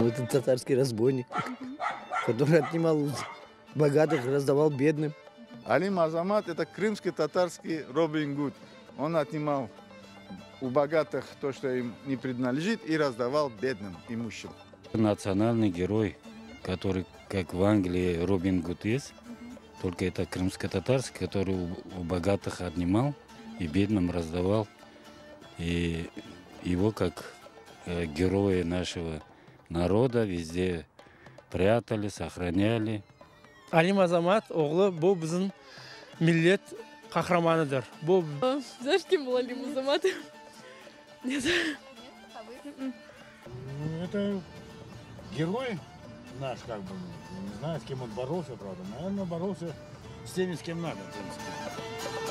Ну, это татарский разбойник, который отнимал у богатых, раздавал бедным. Алим Азамат – это крымский татарский Робин Гуд. Он отнимал у богатых то, что им не принадлежит, и раздавал бедным, имущим. Национальный герой, который, как в Англии, Робин Гуд есть, только это крымско-татарский, который у богатых отнимал и бедным раздавал. И его, как героя нашего народа, везде прятали, сохраняли. Алим Азамат оğlu bu bizim millet kahramanıdır. Bu Знаешь, кем был Алим Азамат? Нет. Ну, это герой наш, как бы, не знаю, с кем он боролся, правда. Наверное, боролся с теми, с кем надо, в принципе.